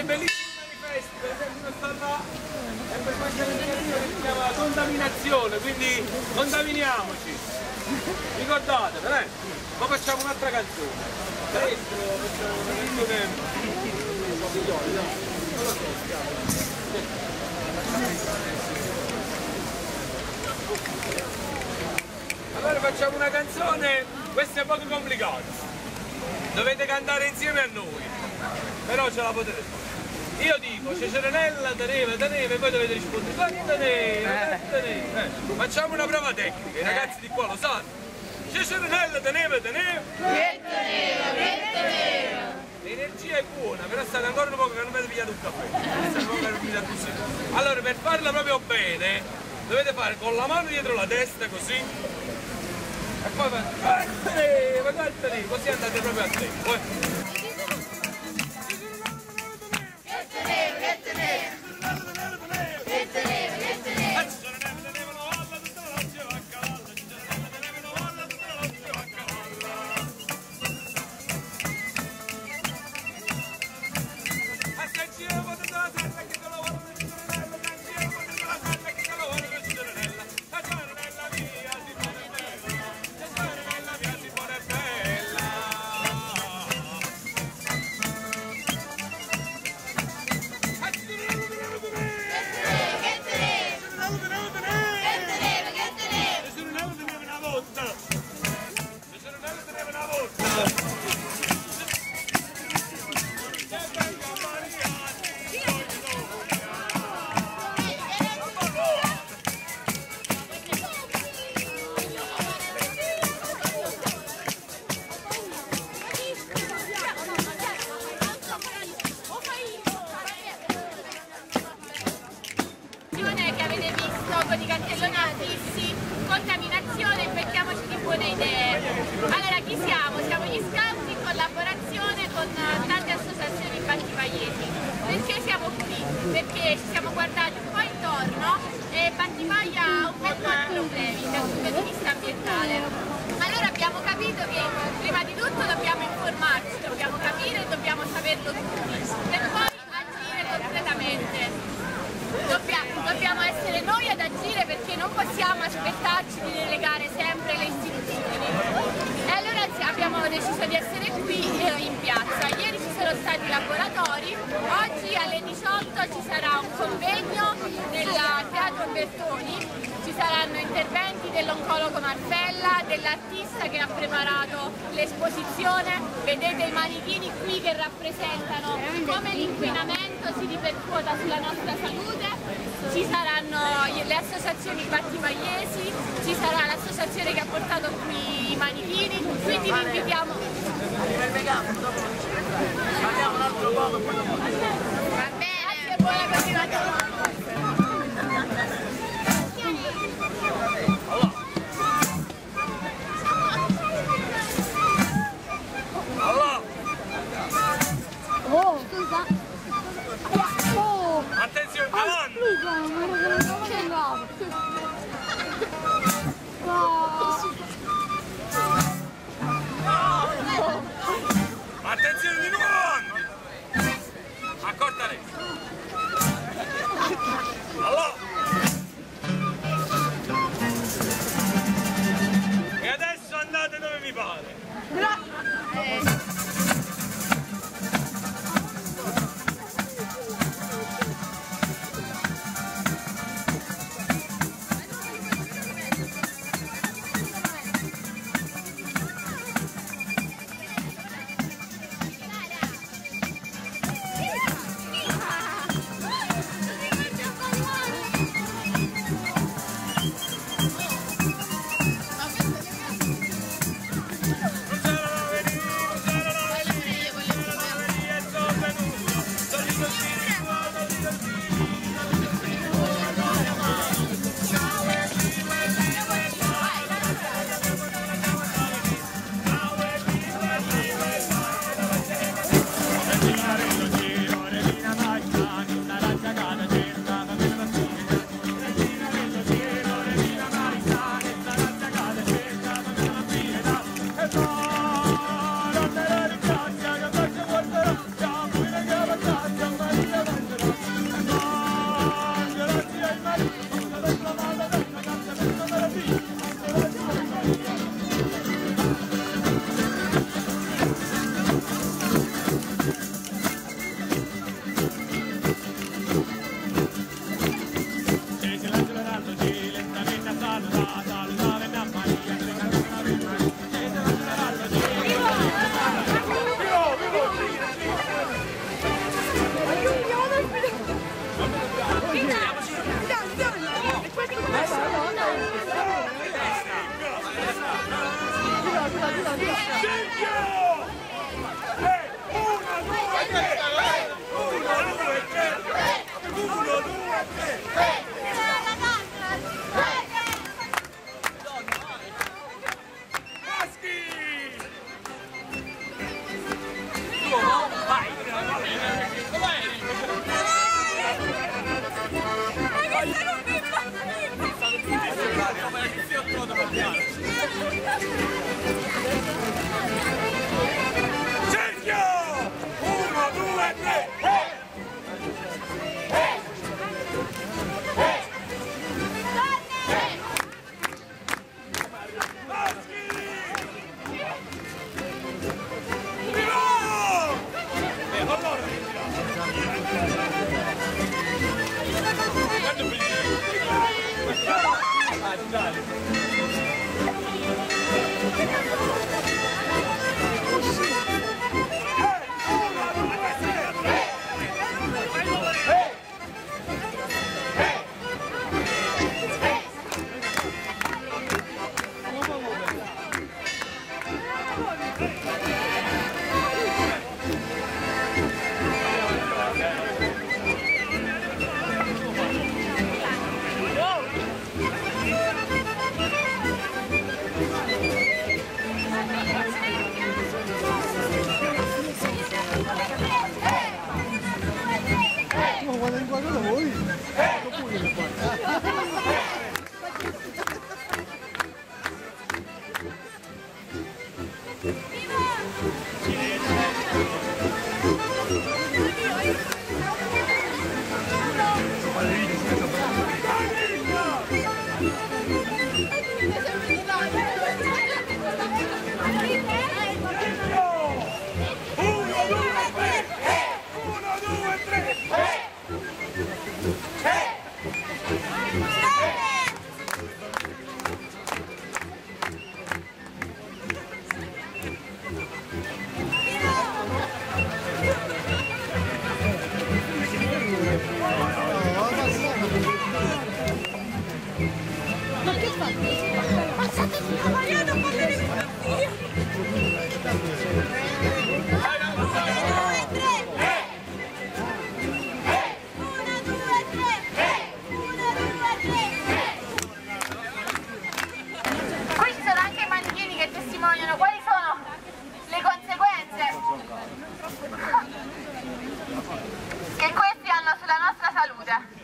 bellissimi manifesti, per esempio uno sta là e per questa iniziativa che si chiama contaminazione, quindi contaminiamoci, ricordatevelo, ma facciamo un'altra canzone. Adesso facciamo una Allora facciamo una canzone, questa è poco complicata, dovete cantare insieme a noi, però ce la potete fare. Io dico Cecerenella, teneva, e voi dovete rispondere teneva. Facciamo una prova tecnica, i ragazzi di qua lo sanno. Cecerenella, teneva. Che teneva. L'energia è buona, però state ancora un po' che non avete pigliato un caffè. Allora, per farla proprio bene, dovete fare con la mano dietro la testa, così. E poi fate, così andate proprio a tempo. Con i cartelloni fissi, contaminazione, mettiamoci di buone idee. Allora, chi siamo? Siamo gli scout in collaborazione con tante associazioni battivallesi. Perché siamo qui? Perché ci siamo guardati un po' intorno e Battipaglia ha un bel po' di problemi dal punto di vista ambientale. Allora abbiamo capito che prima di tutto dobbiamo informarci, dobbiamo capire e dobbiamo saperlo tutti, per poi agire concretamente. Dobbiamo essere noi ad agire perché non possiamo aspettarci di delegare sempre le istituzioni. E allora abbiamo deciso di essere qui in piazza. Ieri ci sono stati laboratori, oggi alle 18 ci sarà un convegno nel Teatro Bertoni, ci saranno interventi dell'oncologo Marfella, dell'artista che ha preparato l'esposizione, vedete i manichini qui che rappresentano come l'inquinamento si ripercuota sulla nostra salute. Ci saranno le associazioni battipagliesi, ci sarà l'associazione che ha portato qui i manichini, quindi vi invitiamo. Parliamo un altro poco, poi dopo. Va bene, buona continuazione. Attenzione, avanti! Attenzione di nuovo avanti! Accorta lei! Allora! E adesso andate dove vi pare!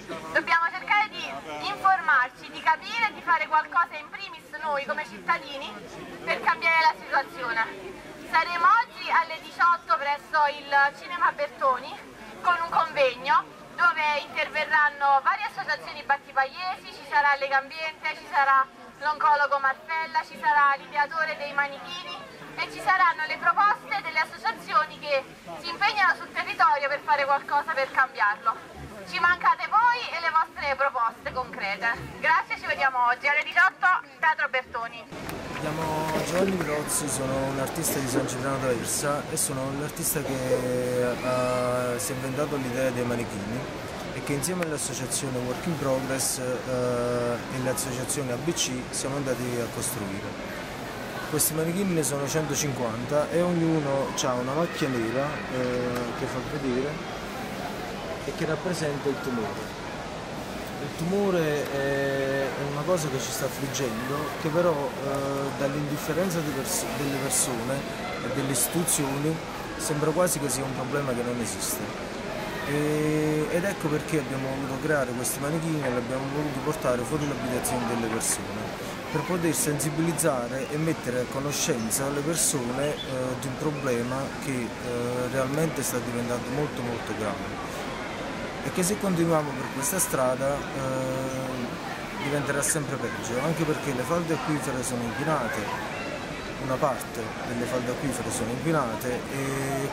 Dobbiamo cercare di informarci, di capire e di fare qualcosa in primis noi come cittadini per cambiare la situazione. Saremo oggi alle 18 presso il Cinema Bertoni con un convegno dove interverranno varie associazioni battipagliesi, ci sarà Legambiente, ci sarà l'oncologo Marfella, ci sarà l'ideatore dei manichini e ci saranno le proposte delle associazioni che si impegnano sul territorio per fare qualcosa per cambiarlo. Ci mancate voi e le vostre proposte concrete. Grazie, ci vediamo oggi alle 18, Teatro Bertoni. Mi chiamo Giovanni Pirozzi, sono un artista di San Cipriano d'Aversa e sono l'artista che si è inventato l'idea dei manichini e che insieme all'associazione Work in Progress e l'associazione ABC siamo andati a costruire. Questi manichini ne sono 150 e ognuno ha una macchia nera che fa vedere e che rappresenta il tumore. Il tumore è una cosa che ci sta affliggendo, che però dall'indifferenza delle persone e delle istituzioni sembra quasi che sia un problema che non esiste. Ed ecco perché abbiamo voluto creare questi manichini e li abbiamo voluti portare fuori l'abitazione delle persone, per poter sensibilizzare e mettere a conoscenza le persone di un problema che realmente sta diventando molto grave. E che se continuiamo per questa strada diventerà sempre peggio, anche perché le falde acquifere sono inquinate, una parte delle falde acquifere sono inquinate e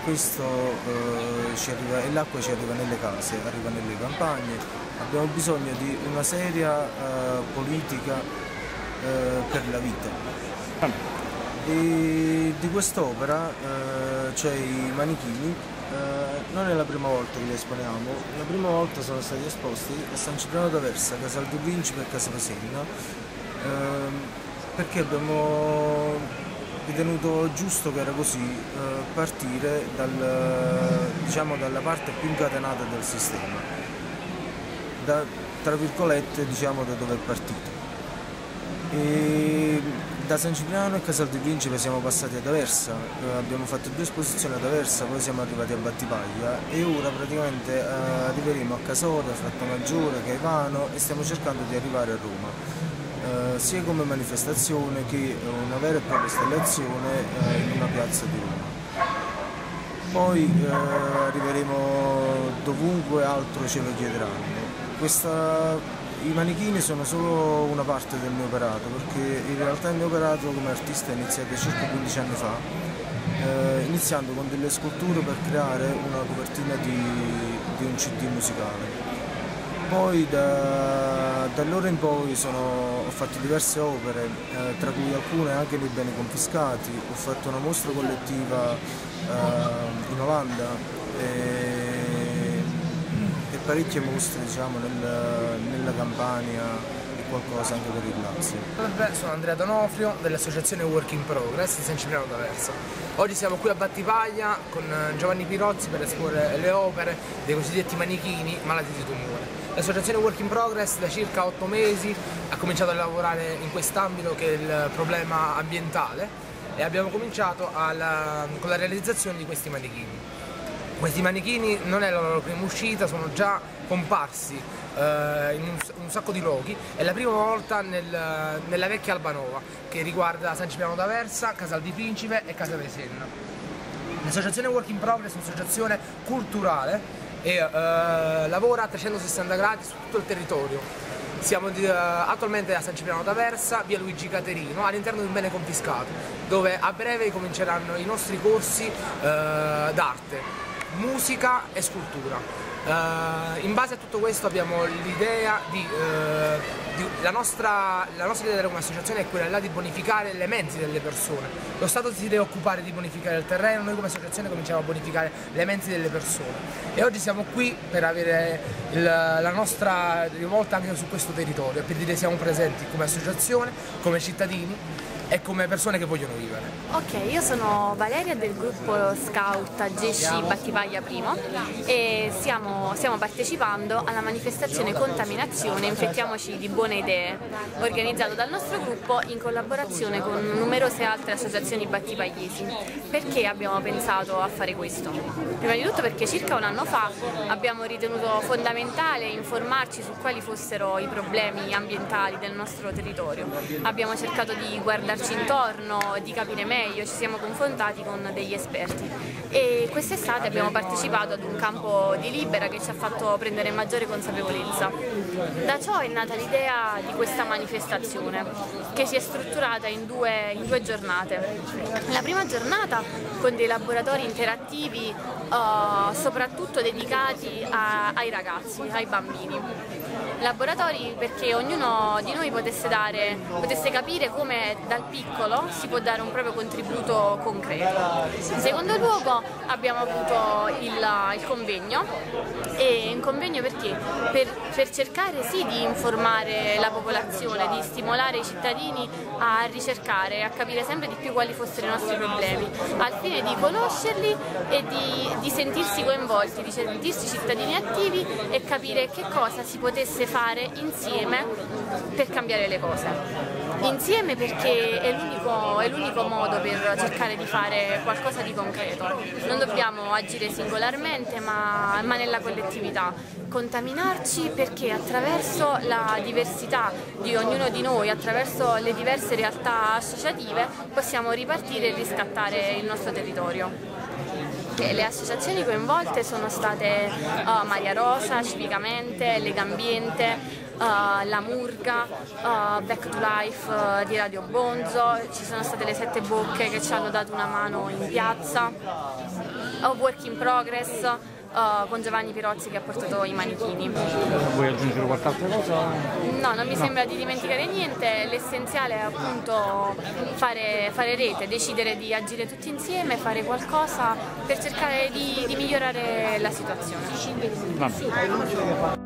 l'acqua ci arriva nelle case, arriva nelle campagne. Abbiamo bisogno di una seria politica per la vita. E di quest'opera, cioè i manichini, non è la prima volta che li esponiamo. La prima volta sono stati esposti a San Cipriano d'Aversa, Casal di Principe e Casa Pesenna, perché abbiamo ritenuto giusto che era così, partire dalla parte più incatenata del sistema, tra virgolette da dove è partito. E da San Cipriano e Casal di Principe siamo passati ad Aversa, abbiamo fatto 2 esposizioni ad Aversa, poi siamo arrivati a Battipaglia e ora praticamente arriveremo a Casoria, Frattamaggiore, Caivano e stiamo cercando di arrivare a Roma, sia come manifestazione che una vera e propria installazione in una piazza di Roma. Poi arriveremo dovunque altro ce lo chiederanno. I manichini sono solo una parte del mio operato, perché in realtà il mio operato come artista è iniziato circa 15 anni fa, iniziando con delle sculture per creare una copertina di un CD musicale. Poi da allora in poi ho fatto diverse opere, tra cui alcune anche nei beni confiscati, ho fatto una mostra collettiva in Olanda e parecchie mostre nella Campania e qualcosa anche per il Lazio. Salve, sono Andrea Donofrio dell'associazione Work in Progress di San Cipriano d'Aversa. Oggi siamo qui a Battipaglia con Giovanni Pirozzi per esporre le opere dei cosiddetti manichini malati di tumore. L'associazione Work in Progress da circa 8 mesi ha cominciato a lavorare in quest'ambito che è il problema ambientale e abbiamo cominciato con la realizzazione di questi manichini. Questi manichini non è la loro prima uscita, sono già comparsi in un sacco di luoghi. È la prima volta nella vecchia Albanova, che riguarda San Cipriano d'Aversa, Casal di Principe e Casa Pesenna. L'associazione Work in Progress è un'associazione culturale e lavora a 360 gradi su tutto il territorio. Siamo attualmente a San Cipriano d'Aversa, via Luigi Caterino, all'interno di un bene confiscato, dove a breve cominceranno i nostri corsi d'arte, musica e scultura. In base a tutto questo abbiamo l'idea la nostra idea come associazione è quella di bonificare le menti delle persone. Lo Stato si deve occupare di bonificare il terreno, noi come associazione cominciamo a bonificare le menti delle persone e oggi siamo qui per avere la nostra rivolta anche su questo territorio, per dire siamo presenti come associazione, come cittadini e come persone che vogliono vivere. Ok, io sono Valeria del gruppo Scout Gesci Battipaglia Primo e stiamo partecipando alla manifestazione Contaminazione Infettiamoci di Buone Idee, organizzato dal nostro gruppo in collaborazione con numerose altre associazioni battipagliesi. Perché abbiamo pensato a fare questo? Prima di tutto perché circa un anno fa abbiamo ritenuto fondamentale informarci su quali fossero i problemi ambientali del nostro territorio. Abbiamo cercato di guardarci intorno, di capire meglio, ci siamo confrontati con degli esperti e quest'estate abbiamo partecipato ad un campo di libera che ci ha fatto prendere maggiore consapevolezza. Da ciò è nata l'idea di questa manifestazione che si è strutturata in due giornate. La prima giornata con dei laboratori interattivi soprattutto dedicati ai ragazzi, ai bambini. Laboratori perché ognuno di noi potesse capire come dal piccolo si può dare un proprio contributo concreto. In secondo luogo abbiamo avuto il convegno, e in convegno perché? Per cercare sì di informare la popolazione, di stimolare i cittadini a ricercare, a capire sempre di più quali fossero i nostri problemi, al fine di conoscerli e di sentirsi coinvolti, di sentirsi cittadini attivi e capire che cosa si potesse fare insieme per cambiare le cose. Insieme perché è l'unico modo per cercare di fare qualcosa di concreto. Non dobbiamo agire singolarmente ma nella collettività. Contaminarci perché attraverso la diversità di ognuno di noi, attraverso le diverse realtà associative, possiamo ripartire e riscattare il nostro territorio. Le associazioni coinvolte sono state Maria Rosa, Civicamente, Legambiente, la Murga, Back to Life di Radio Bonzo, ci sono state le Sette Bocche che ci hanno dato una mano in piazza, Work in Progress con Giovanni Pirozzi che ha portato i manichini. Vuoi aggiungere qualche altra cosa? No, non mi sembra di dimenticare niente, l'essenziale è appunto fare rete, decidere di agire tutti insieme, fare qualcosa per cercare di migliorare la situazione. Va bene.